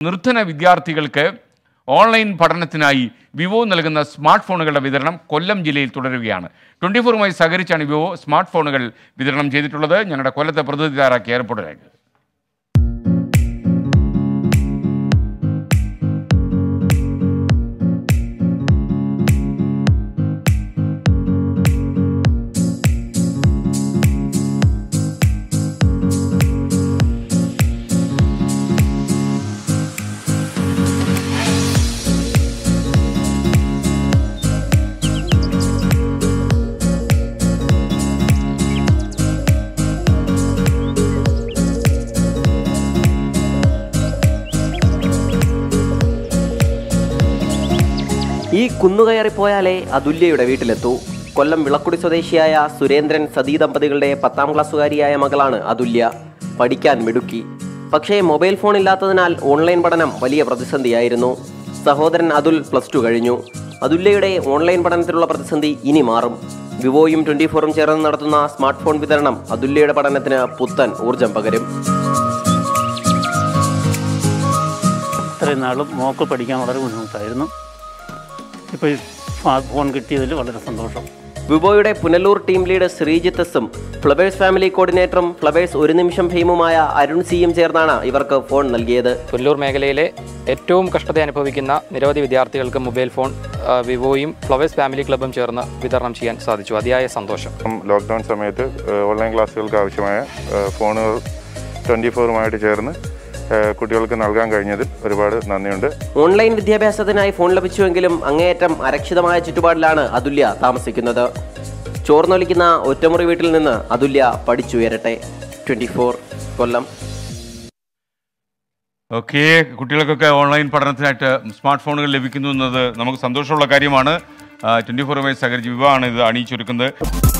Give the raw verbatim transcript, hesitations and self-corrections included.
നിർധന വിദ്യാർത്ഥികൾക്ക് ഓൺലൈൻ പഠനത്തിനായി വിവോ നൽകുന്ന സ്മാർട്ട് ഫോണുകളുടെ വിതരണം കൊല്ലം ജില്ലയിൽ തുടരുകയാണ്. ട്വൻറ്റി ഫോറുമായി സഹകരിച്ചാണ് വിവോ സ്മാർട്ട് ഫോണുകൾ വിതരണം ചെയ്തിട്ടുള്ളത്. ഞങ്ങളുടെ കൊല്ലത്തെ പ്രതിനിധി തയ്യാറാക്കിയ റിപ്പോർട്ടിലേക്ക്. ഈ കുന്നുകയറിപ്പോയാലേ അതുല്യയുടെ വീട്ടിലെത്തൂ. കൊല്ലം വിളക്കുടി സ്വദേശിയായ സുരേന്ദ്രൻ സതീ ദമ്പതികളുടെ പത്താം ക്ലാസ്സുകാരിയായ മകളാണ് അതുല്യ. പഠിക്കാൻ മിടുക്കി. പക്ഷേ മൊബൈൽ ഫോൺ ഇല്ലാത്തതിനാൽ ഓൺലൈൻ പഠനം വലിയ പ്രതിസന്ധിയായിരുന്നു. സഹോദരൻ അതുൽ പ്ലസ് ടു കഴിഞ്ഞു. അതുല്യയുടെ ഓൺലൈൻ പഠനത്തിലുള്ള പ്രതിസന്ധി ഇനി മാറും. വിവോയും ട്വൻറ്റി ഫോറും ചേർന്ന് നടത്തുന്ന സ്മാർട്ട് ഫോൺ വിതരണം അതുല്യയുടെ പഠനത്തിന് പുത്തൻ ഊർജം പകരും. ഇത്രയും നാളും മോക്ക് പഠിക്കാൻ വളരെ ബുദ്ധിമുട്ടായിരുന്നു. ഇപ്പോൾ ഈ സ്മാർട്ട് ഫോൺ കിട്ടിയതിൽ വളരെ സന്തോഷം. വിവോയുടെ പുനലൂർ ടീം ലീഡ് ശ്രീജിത്ത് എസും ഫ്ലവേഴ്സ് ഫാമിലി കോർഡിനേറ്ററും ഫ്ലവേഴ്സ് ഒരു നിമിഷം ഫെയിമുമായ അരുൺ സിയും ചേർന്നാണ് ഇവർക്ക് ഫോൺ നൽകിയത്. പുനലൂർ മേഖലയിലെ ഏറ്റവും കഷ്ടത അനുഭവിക്കുന്ന നിരവധി വിദ്യാർത്ഥികൾക്ക് മൊബൈൽ ഫോൺ വിവോയും ഫ്ലവേഴ്സ് ഫാമിലി ക്ലബ്ബും ചേർന്ന് വിതരണം ചെയ്യാൻ സാധിച്ചു. അതിയായ സന്തോഷം. ലോക്ക്ഡൗൺ സമയത്ത് ഓൺലൈൻ ക്ലാസ്സുകൾക്ക് ആവശ്യമായ ഫോണുകൾ ട്വൻറ്റി ഫോറുമായിട്ട് ചേർന്ന് കുട്ടികൾക്ക് നൽകാൻ കഴിഞ്ഞതിൽ ഒരുപാട് നന്ദിയുണ്ട്. ഓൺലൈൻ വിദ്യാഭ്യാസത്തിനായി ഫോൺ ലഭിച്ചുവെങ്കിലും അങ്ങേയറ്റം അരക്ഷിതമായ ചുറ്റുപാടിലാണ് അതുല്യ താമസിക്കുന്നത്. ചോർന്നൊലിക്കുന്ന ഒറ്റമുറി വീട്ടിൽ നിന്ന് അതുല്യ പഠിച്ചുയരട്ടെ. Twenty four Kollam. ഓക്കെ, കുട്ടികൾക്കൊക്കെ ഓൺലൈൻ പഠനത്തിനായിട്ട് സ്മാർട്ട് ഫോണുകൾ ലഭിക്കുന്നു എന്നത് നമുക്ക് സന്തോഷമുള്ള കാര്യമാണ്. ട്വൻറ്റി ഫോറുമായി സഹകരിച്ച് വിവാഹമാണ് ഇത് അണിയിച്ചൊരുക്കുന്നത്.